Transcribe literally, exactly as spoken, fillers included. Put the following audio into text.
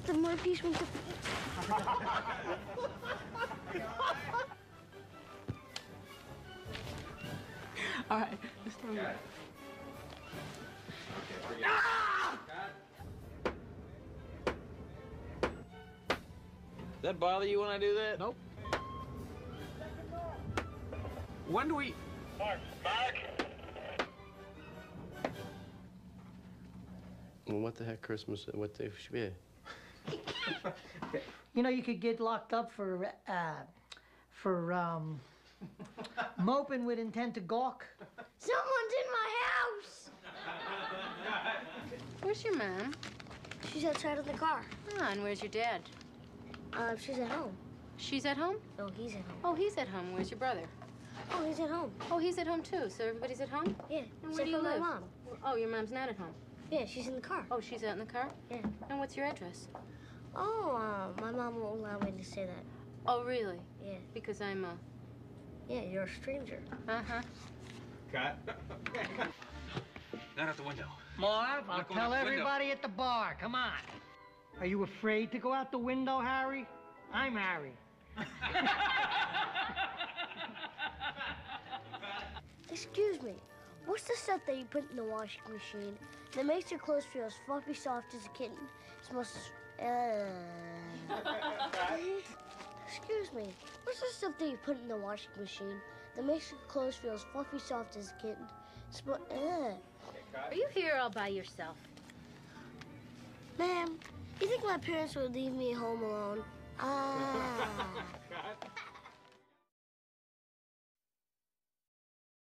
the Murphys went to... All right, let's throw it. Okay, forget it. Ah! Does that bother you when I do that? Nope. When do we... Mark, Mark. Well, what the heck Christmas, what the... Yeah. You know, you could get locked up for, uh, for, um, moping with intent to gawk. Someone's in my house! Where's your mom? She's outside of the car. Ah, and where's your dad? Uh, she's at home. She's at home? No, he's at home. Oh, he's at home. Where's your brother? Oh, he's at home. Oh, he's at home too. So everybody's at home? Yeah. And where Except do you for live? my mom. Oh, your mom's not at home. Yeah, she's in the car. Oh, she's out in the car? Yeah. And what's your address? Oh, uh, my mom won't allow me to say that. Oh, really? Yeah. Because I'm a... Yeah, you're a stranger. Uh-huh. Cut. Not out the window. Marv, I'll Not going tell out the window. everybody at the bar. Come on. Are you afraid to go out the window, Harry? I'm Harry. Excuse me. What's the stuff that you put in the washing machine that makes your clothes feel as fluffy soft as a kitten? Smells... Uh... Excuse me. What's the stuff that you put in the washing machine that makes your clothes feel as fluffy soft as a kitten? Smell... Uh... Are you here all by yourself? Ma'am, you think my parents would leave me home alone? Ah.